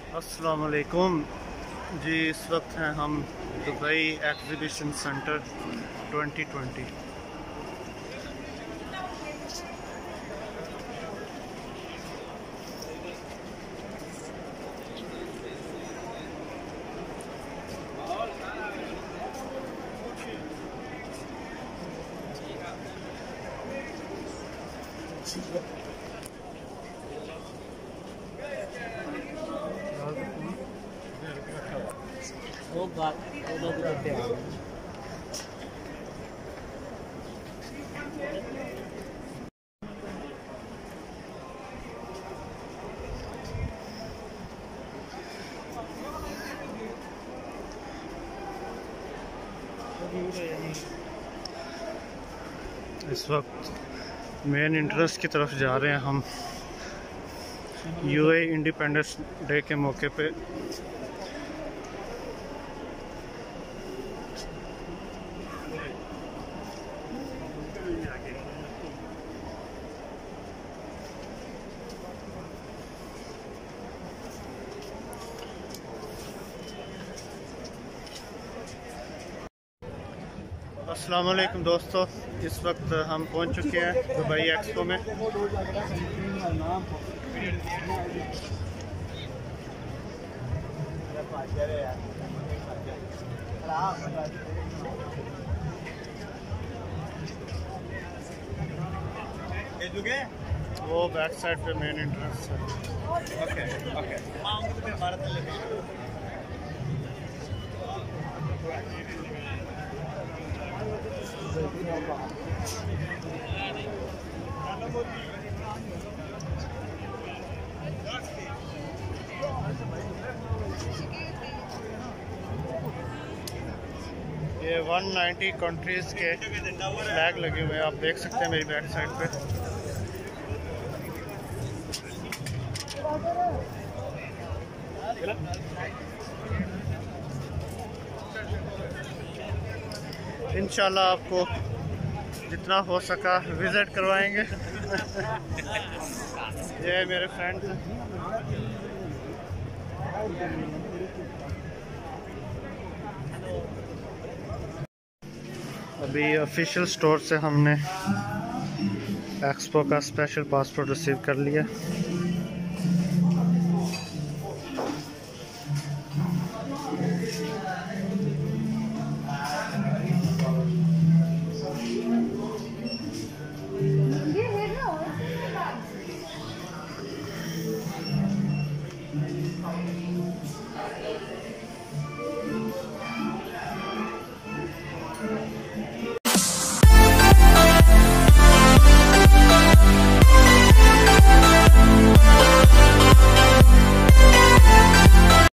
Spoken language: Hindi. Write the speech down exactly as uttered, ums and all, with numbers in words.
अस्सलाम वालेकुम जी। इस वक्त हैं हम Dubai exhibition centre twenty twenty. वो बात वो करते हैं। इस वक्त मेन इंट्रेंस की तरफ जा रहे हैं हम यूए इंडिपेंडेंस डे के मौके पे। अस्सलाम वालेकुम दोस्तों, इस वक्त हम पहुंच चुके हैं दुबई एक्सपो में। वो बैक साइड पे मेन एंट्रेंस है। ओके ओके ये एक सौ नब्बे कंट्रीज के फ्लैग लगे हुए हैं, आप देख सकते हैं मेरी बैक साइड पे। इंशाल्लाह आपको जितना हो सका विजिट करवाएंगे। ये मेरे फ्रेंड्स हैं। अभी ऑफिशियल स्टोर से हमने एक्सपो का स्पेशल पासपोर्ट रिसीव कर लिया।